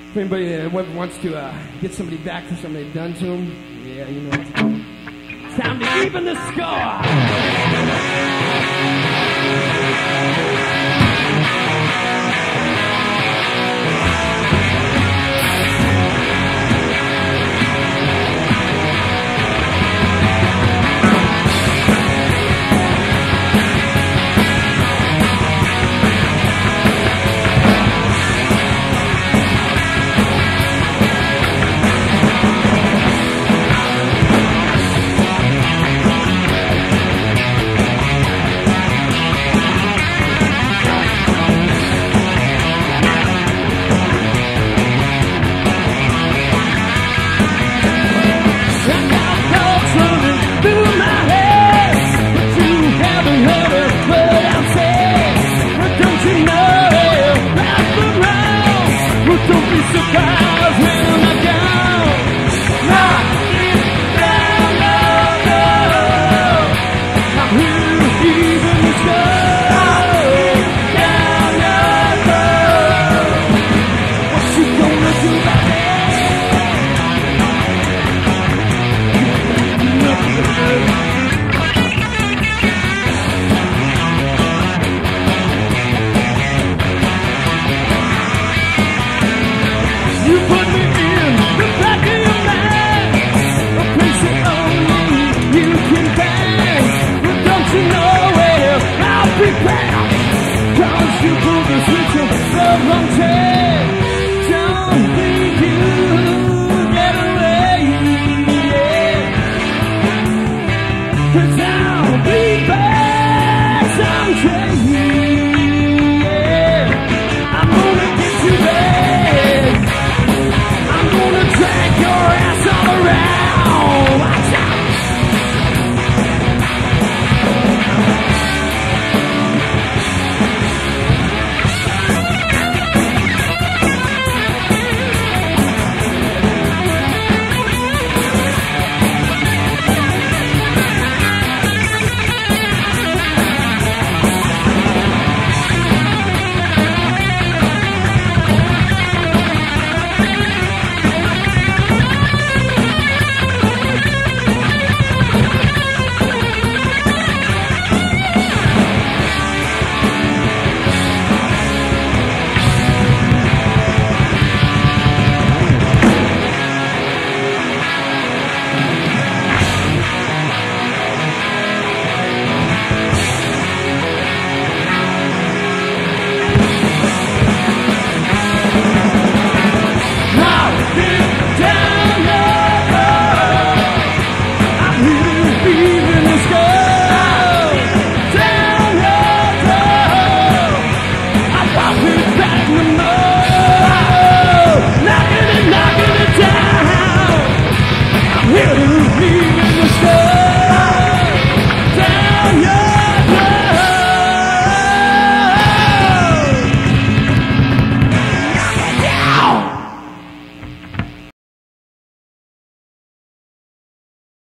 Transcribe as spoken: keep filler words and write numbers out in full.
If anybody uh, ever wants to uh, get somebody back for something they've done to them, yeah, you know, it's time, it's time to even the score. Cause you pulled the switch of love long time.